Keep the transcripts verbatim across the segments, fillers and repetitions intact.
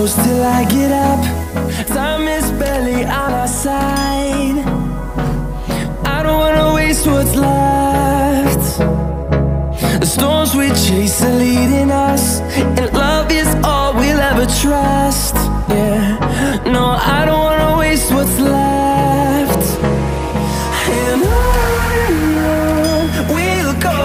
close till I get up. Time is barely on our side. I don't wanna waste what's left. The storms we chase are leading us, and love is all we'll ever trust. Yeah, no, I don't wanna waste what's left. And on we'll go,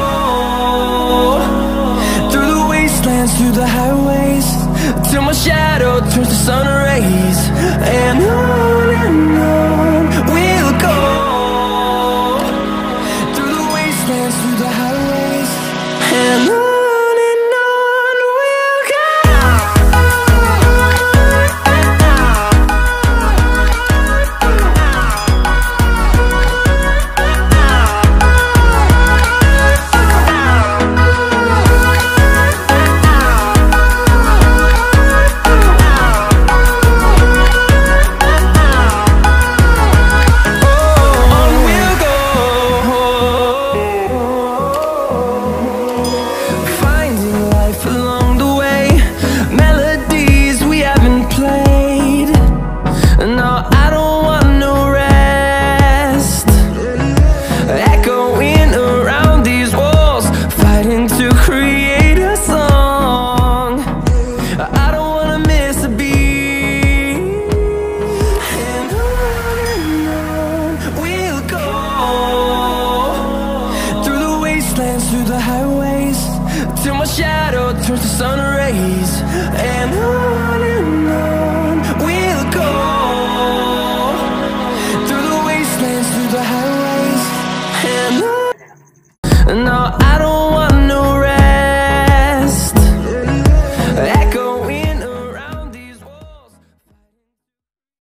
through the wastelands, through the highways, till my shadow turns to sun rays. And on and on we'll go, through the wastelands, through the highways, and on. Through the highways, till my shadow turns to sun rays. And on and on we'll go, through the wastelands, through the highways, and on. And now